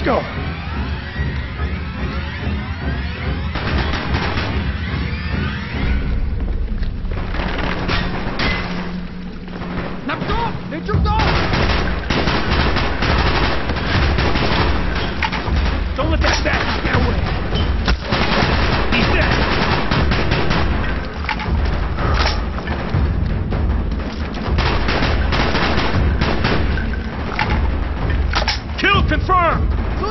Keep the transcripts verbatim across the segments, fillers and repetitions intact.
go. Don't let that bastard get away. He's dead. Kill confirmed.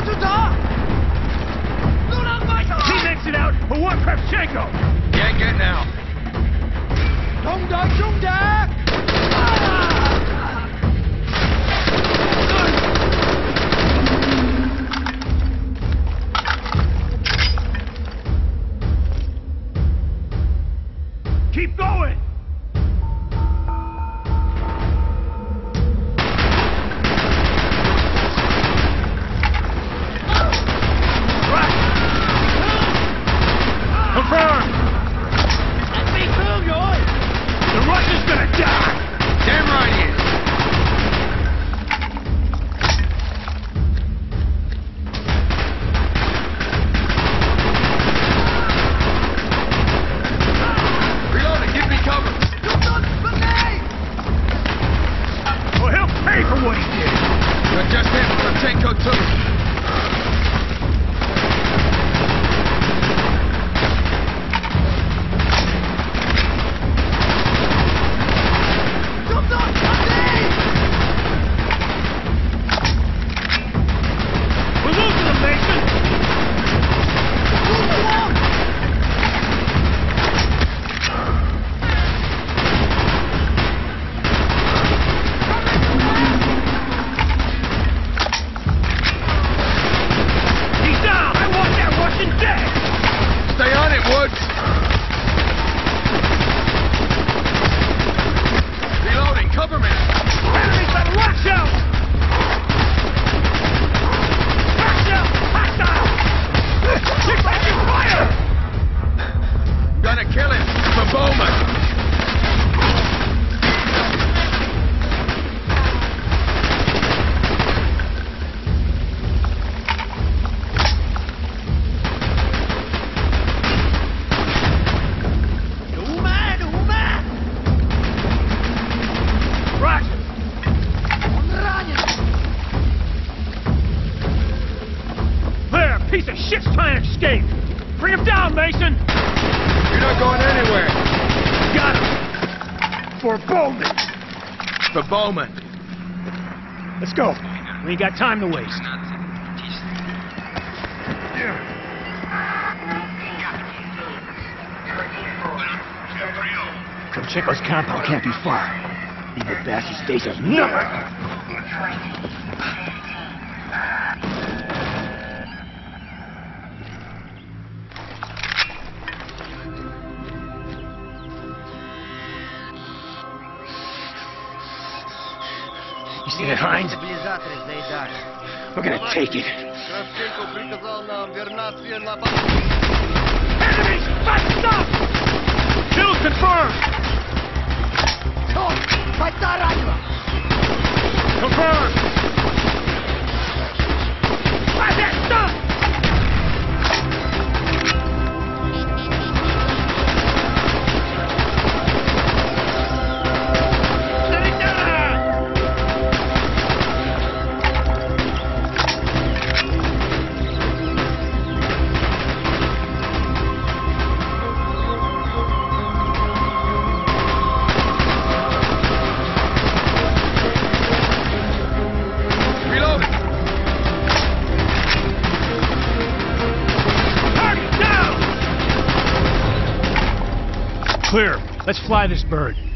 He makes it out for one Kravchenko. Can't get now. Keep going! Right! Confirmed! The Russian's gonna die! Damn right he is. Well, he'll pay for what he did! You're just in for Kravchenko too. We're losing him, Mason! Stay on it, Woods! Reloading, cover me! Enemies better watch out! Watch out! Hostile! You're taking fire! Gonna kill him for Bowman! Piece of shit's trying to escape! Bring him down, Mason! You're not going anywhere! Got him! For Bowman! For Bowman! Let's go. We ain't got time to waste. Kravchenko's compound can't be far. Evil bastard's days are numbered! You see that, Hines? We're gonna take it. Enemies! Bust up! Kill confirmed! Confirmed! Why's that stuff? Clear. Let's fly this bird.